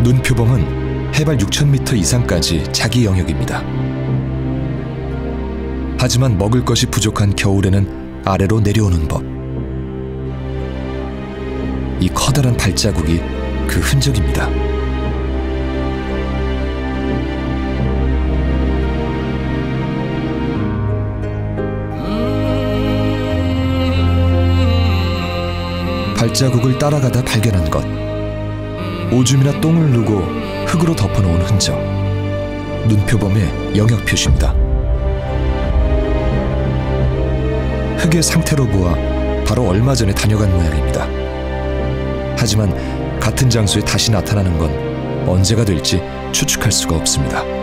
눈표범은 해발 6,000m 이상까지 자기 영역입니다. 하지만 먹을 것이 부족한 겨울에는 아래로 내려오는 법. 이 커다란 발자국이 그 흔적입니다. 발자국을 따라가다 발견한 것. 오줌이나 똥을 누고 흙으로 덮어놓은 흔적. 눈표범의 영역 표시입니다. 흙의 상태로 보아 바로 얼마 전에 다녀간 모양입니다. 하지만 같은 장소에 다시 나타나는 건 언제가 될지 추측할 수가 없습니다.